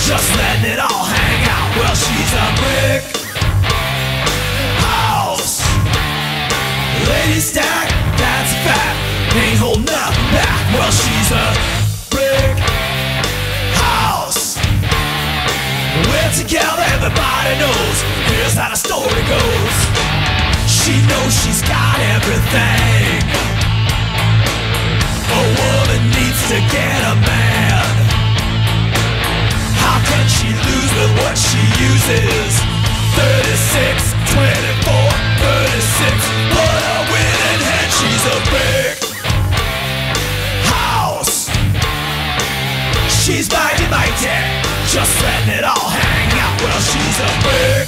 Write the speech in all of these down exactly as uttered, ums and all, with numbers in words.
just letting it all hang out. Well, she's a brick house lady stack, that's a fact. Ain't holding nothing back. Well, she's a brick house. We're together, everybody knows. Here's how the story goes. She knows she's got everything a woman needs to get a man. How can she lose with what she uses? thirty-six, twenty-four, thirty-six. What a winning hand. She's a big house. She's mighty, mighty, just letting it all hang out. Well, she's a big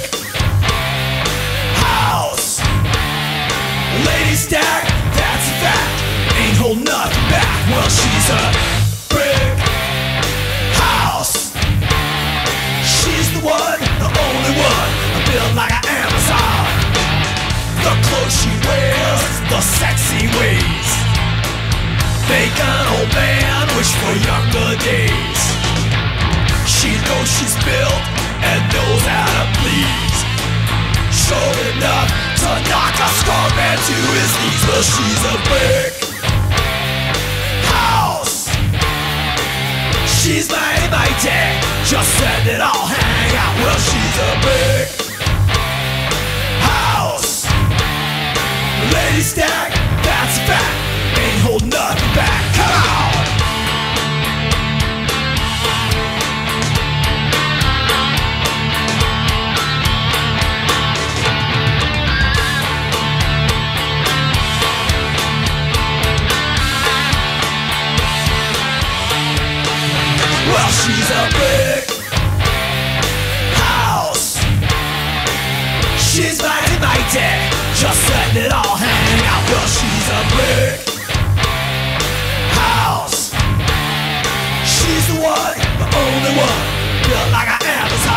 house lady stack, that's a fact. Ain't holding nothing back. Well, she's a brick house. She's the one, the only one, built like an Amazon. The clothes she wears, the sexy ways, make an old man wish for younger days. She knows she's built and knows how to please. Sure enough to knock a score man to his knees. Well, she's a brick house. She's mighty, mighty, just letting it all hang out. Well, she's a brick house lady stack, that's a fact. Ain't holding nothing back. Come on! Well, she's a brick house. She's mighty, mighty, just letting it all hang out. Well, she's a brick house. She's the one, the only one, built like an Amazon.